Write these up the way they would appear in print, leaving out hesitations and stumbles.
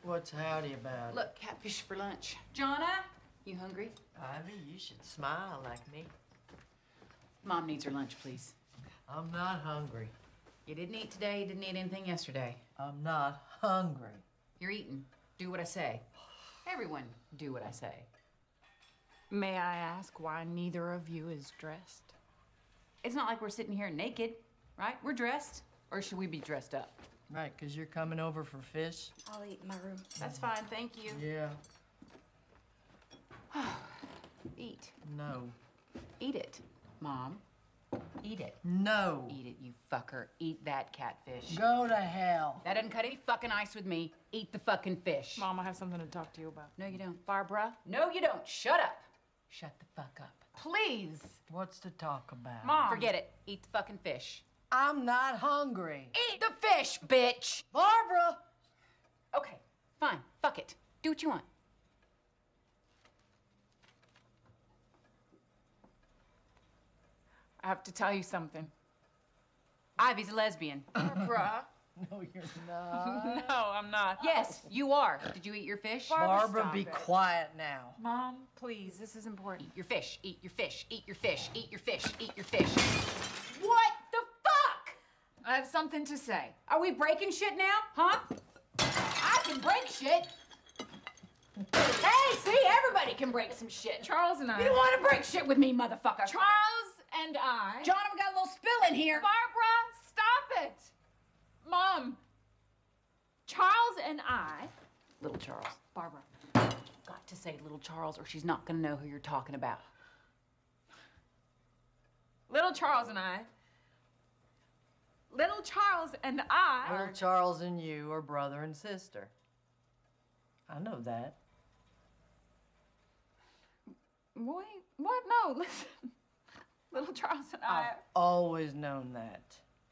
What's howdy about it? Look, catfish for lunch. Jonna, you hungry? Ivy, you should smile like me. Mom needs her lunch, please. I'm not hungry. You didn't eat today, you didn't eat anything yesterday. I'm not hungry. You're eating. Do what I say. Everyone, do what I say. May I ask why neither of you is dressed? It's not like we're sitting here naked, right? We're dressed. Or should we be dressed up? Right, 'cause you're coming over for fish? I'll eat in my room. That's fine, thank you. Yeah. Eat. No. Eat it, Mom. Eat it. No. Eat it, you fucker. Eat that catfish. Go to hell. That doesn't cut any fucking ice with me. Eat the fucking fish. Mom, I have something to talk to you about. No, you don't. Barbara? No, you don't. Shut up. Shut the fuck up. Please. What's to talk about? Mom. Forget it. Eat the fucking fish. I'm not hungry. Eat the fish, bitch! Barbara! Okay, fine. Fuck it. Do what you want. I have to tell you something. Ivy's a lesbian. Barbara. No, you're not. No, I'm not. Yes, you are. Did you eat your fish? Barbara, stop be it. quiet now. Mom, please, this is important. Eat your fish. Eat your fish. Eat your fish. Eat your fish. Eat your fish. What the fuck? I have something to say. Are we breaking shit now? Huh? I can break shit. Hey, see, everybody can break some shit. Charles and I. You don't want to break shit with me, motherfucker. Charles and I. John, we got a little spill in here. Barbara, stop it. Mom. Charles and I. Little Charles. Barbara. Got to say little Charles or she's not going to know who you're talking about. Little Charles and I. Little Charles and I. Little Charles and you are brother and sister. I know that. Wait, what? No, listen. Little Charles and I. I've always known that.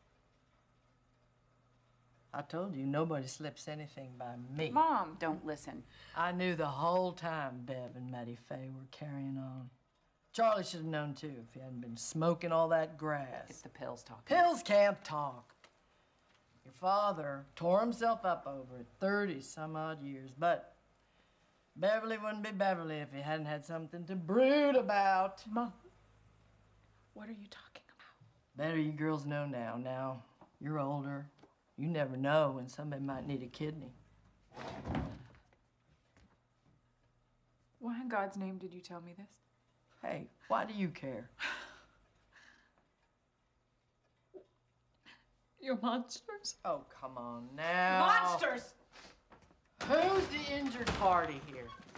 I told you, nobody slips anything by me. Mom. Don't listen. I knew the whole time Bev and Mattie Faye were carrying on. Charlie should have known too if he hadn't been smoking all that grass. It's the pills talking. Pills can't talk. Your father tore himself up over it 30 some odd years, but Beverly wouldn't be Beverly if he hadn't had something to brood about. Mom. What are you talking about? Better you girls know now. Now, you're older. You never know when somebody might need a kidney. Why in God's name did you tell me this? Hey, why do you care? You're monsters. Oh, come on now. Monsters! Who's the injured party here?